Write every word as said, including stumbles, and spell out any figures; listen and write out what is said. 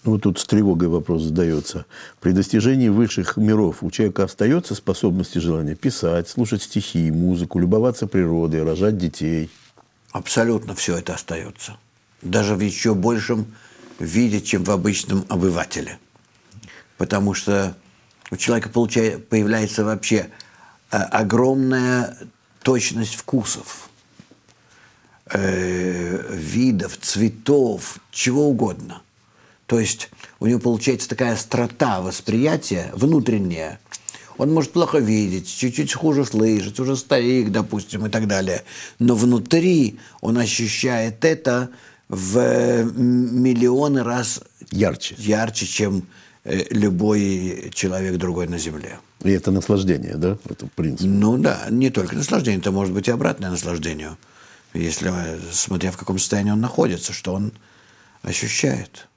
Вот тут с тревогой вопрос задается. При достижении высших миров у человека остается способность и желание писать, слушать стихи, музыку, любоваться природой, рожать детей? Абсолютно все это остается. Даже в еще большем виде, чем в обычном обывателе. Потому что у человека получается, появляется вообще э, огромная точность вкусов, э, видов, цветов, чего угодно. То есть у него получается такая острота восприятия внутренняя. Он может плохо видеть, чуть-чуть хуже слышать, уже старик, допустим, и так далее. Но внутри он ощущает это в миллионы раз Ярче. ярче, чем любой человек другой на Земле. И это наслаждение, да? Это принцип. Ну да, не только наслаждение, это может быть и обратное наслаждению. Если, смотря в каком состоянии он находится, что он ощущает.